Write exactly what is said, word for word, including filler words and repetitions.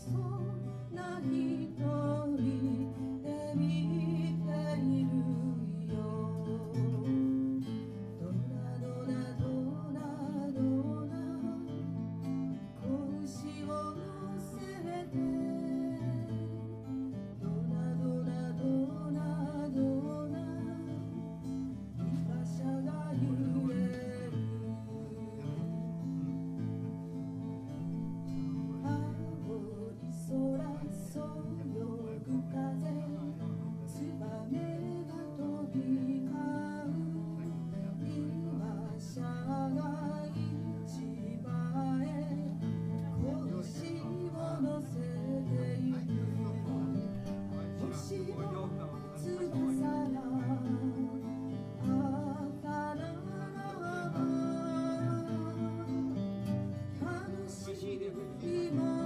そうな一人で見ているよ。ドナドナドナドナ拳を乗せて、ドナドナドナドナ馬車が揺れる。そよぐ風、ツバメが飛び交う。馬車が一番へ拳を乗せてゆく。星の翼が赤なら楽しい今